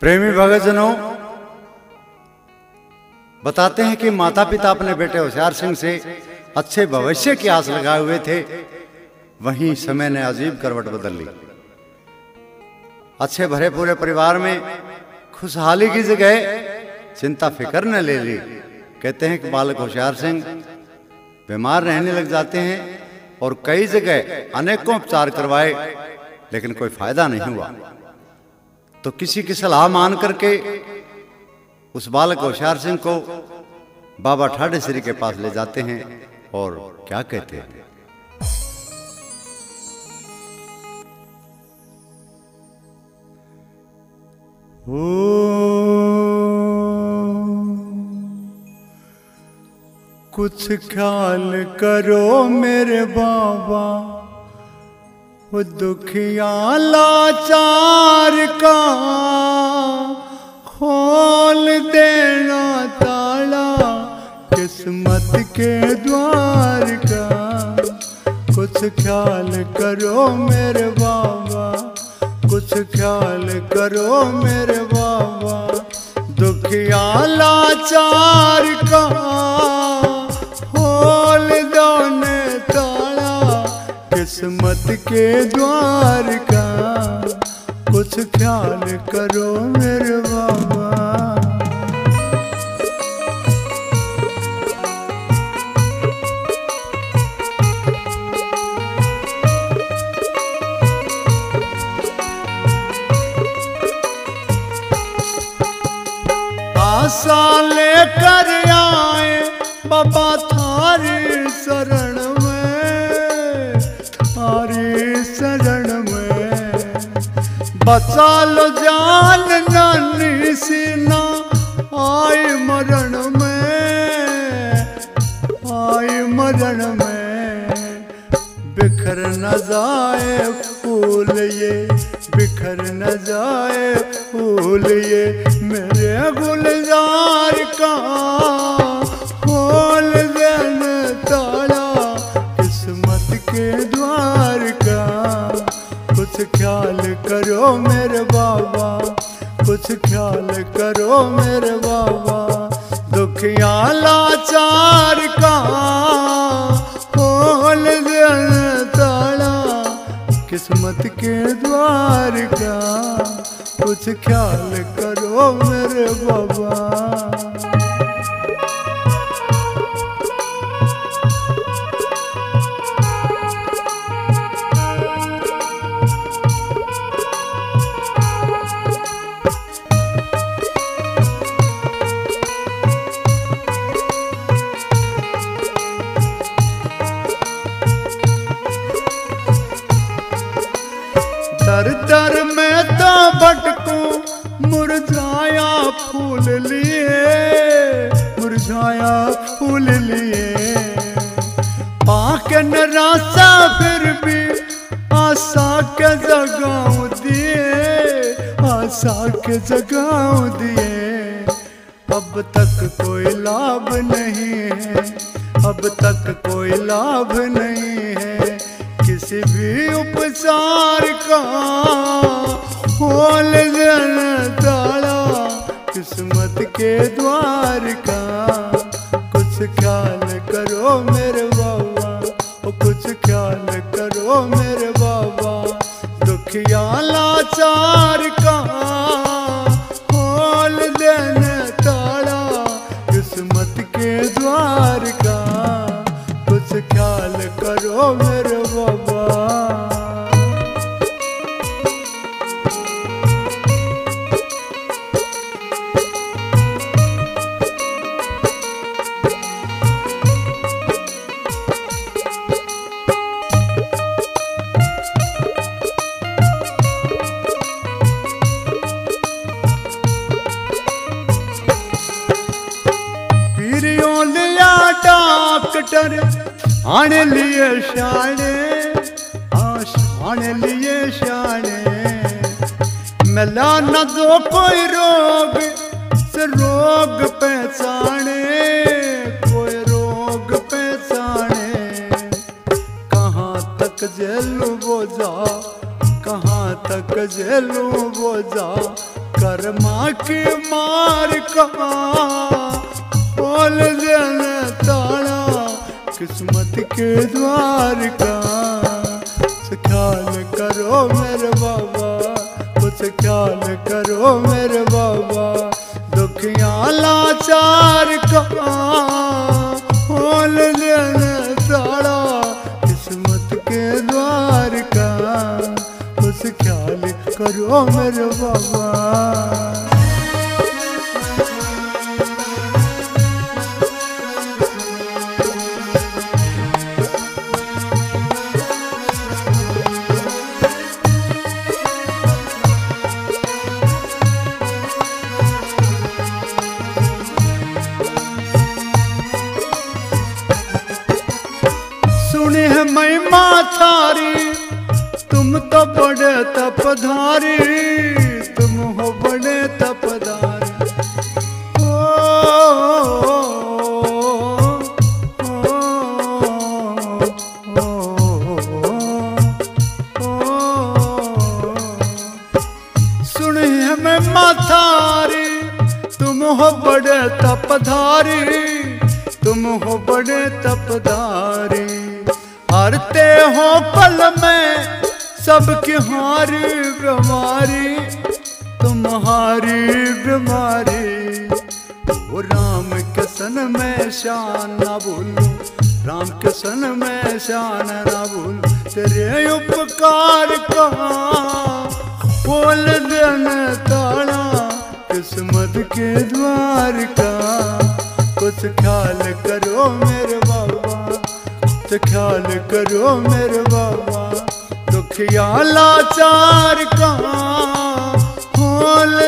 प्रेमी भगतजनों, बताते हैं कि माता पिता अपने बेटे होशियार सिंह से अच्छे भविष्य की आस लगाए हुए थे। वहीं समय ने अजीब करवट बदल ली। अच्छे भरे पूरे परिवार में खुशहाली की जगह चिंता फिक्र ने ले ली। कहते हैं कि बालक होशियार सिंह बीमार रहने लग जाते हैं और कई जगह अनेकों उपचार करवाए, लेकिन कोई फायदा नहीं हुआ। तो किसी की सलाह मान करके उस बालक होशियार सिंह को बाबा ठाडे श्री के पास ले जाते हैं और क्या कहते हैं। कुछ ख्याल करो मेरे बाबा, वो दुखिया लाचार का खोल देना ताला किस्मत के द्वार का। कुछ ख्याल करो मेरे बाबा, कुछ ख्याल करो मेरे बाबा, दुखिया लाचार का खोल देना ताला किस्मत के द्वार का। कुछ ख्याल करो मेरे बाबा। आशा लेकर आए बाबा थारी शरण में, थारी शरण में बचा लो जान नानी सीना आई मरण में, आई मरण में। बिखर न जाए फूल ये, बिखर न जाए फूल ये मेरे गुलजार का खोल देना ताला किस्मत के द्वार का। कुछ ख्याल करो मेरे बाबा, कुछ ख्याल करो मेरे बाबा, दुखिया लाचार का खोल देना ताला किस्मत के द्वार का। कुछ ख्याल करो मेरे बाबा। दर दर में तो भटकूं मुरझाया फूल लिए, मुरझाया फूल लिए। पाके निराशा फिर भी आशा के जगाऊं दिए, आशा के जगाऊं दिए। अब तक कोई लाभ नहीं है, अब तक कोई लाभ नहीं है किसी भी उपचार का खोल देना ताला किस्मत के द्वार का। कुछ ख्याल करो मेरे बाबा, ओ कुछ ख्याल करो मेरे बाबा, दुखिया लाचार का खोल देना ताला किस्मत के द्वार का। कुछ ख्याल करो मेरे बाबा। पीरियों लिया डॉक्टर आने लिए शाने, आने लिए शाने। मिला न दो कोई रोग से रोग पहचाने, कोई रोग पहचाने। कहाँ तक झेलूं बोझा, कहाँ तक झेलूं बोझा, कर्मा का खोल देना ताला किस्मत के द्वार का। ख्याल करो मेरे बाबा, कुछ ख्याल करो मेरे बाबा, दुखियां लाचार का खोल देना ताला किस्मत के द्वार का। कुछ ख्याल करो मेरे बाबा। सुने है महिमा थारी, तुम तो बड़े तपधारी, तुम हो बड़े तपधारी। सुने है महिमा थारी, तुम हो बड़े तपधारी, तुम हो बड़े तपधारी। हारते हो पल में सबकी हारी बीमारी, तुम्हारी बीमारी। वो राम के सन में शान ना भूलूं, राम के सन में शान ना भूलूं, तेरे उपकार का खोल देना ताला किस्मत के द्वार का। कुछ ख्याल करो मेरे बाबा, कुछ ख्याल करो मेरे बाबा, दुखिया लाचार का खोल